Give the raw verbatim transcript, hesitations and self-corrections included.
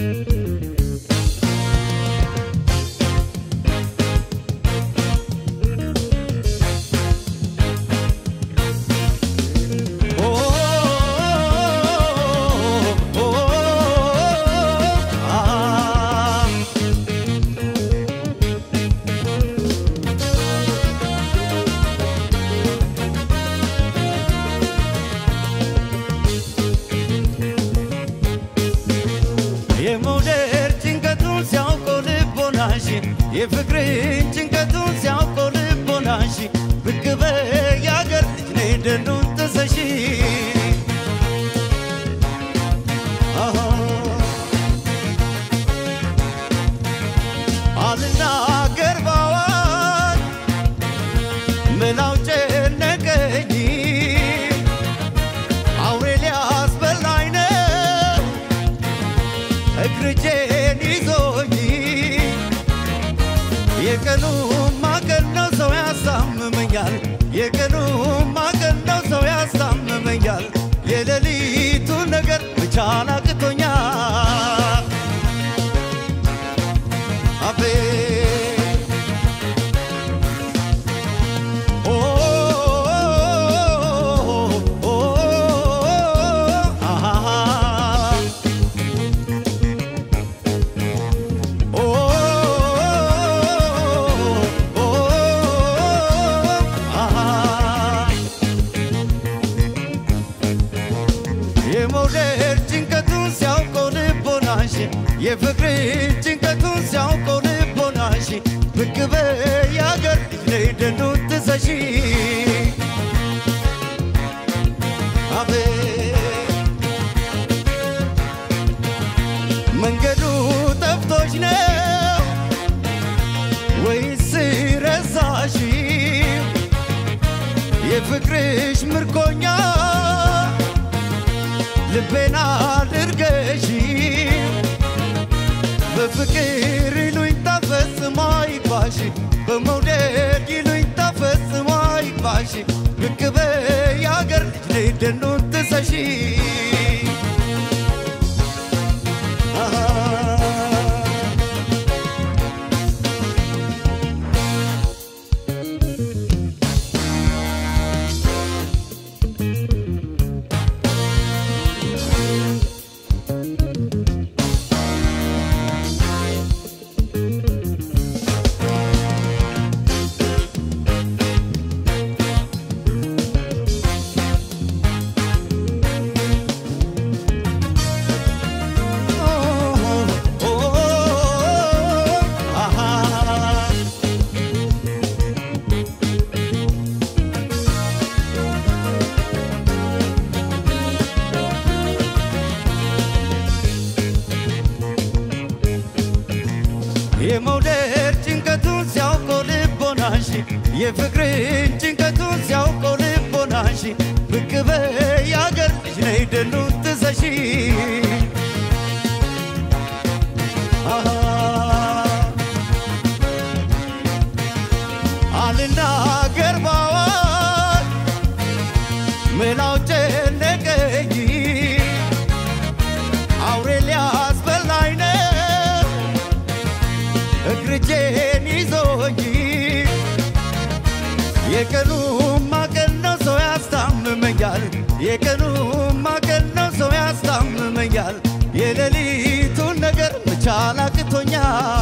የፍቅርን ጭንቀቱን ሲያውቀው ልቦናሽ ብቅ በይ ያገር ልጅ ነይ ደኑን ጥሰሽ አልናገር ባዋል መላው ጨነቀኝ አውሬ ሊያስበላኝ ነው እግርጄን ይዞኝ የቀኑ ማቀን ነው ሰው ያሳምመኛል የቀኑ ማቀን ነው ሰው ያሳምመኛል የሌሊቱ ነገር መቻል አቅቶኛል አቤ ኦ ኦ አሃ የመውደድ ጭንቀቱን ሲያውቀው ልቦናሽ የፍቅር ጭንቀቱን ሲያውቀው ልቦናሽ ብቅ በይ ያገር ልጅ ነይ ደኑን ጥሰሽ አቤት መንገዱ ጠፍቶሽ ነው ወይስ ረሳሽ የፍቅርሽ ምርኮኛ ልቤና አድርገሽ በፍቅር ይሉኝታ ፈጽሞ አይግባሽ በመውደድ ይሉኝታ ፈጽሞ አይግባሽ ብቅ በይ ያገር ልጅ ነይ ደኑን ጥሰሽ የመውደድ ጭንቀቱን ሲያውቀው ልቦናሽ የፍቅርን ጭንቀቱን ሲያውቀው ልቦናሽ ብቅ በይ ያገር ልጅ ነይ ደኑን ጥሰሽ አልናገር ባዋል መላው ጨነቀኝ አውሬ ሊያስበላኝ ነው እግርጄን ይዞኝ የቀኑ ማቀን ነው ሰው ያስታምመኛል የቀኑ ማቀን ነው ሰው ያስታምመኛል የሌሊቱን ነገር መቻል አቅቶኛል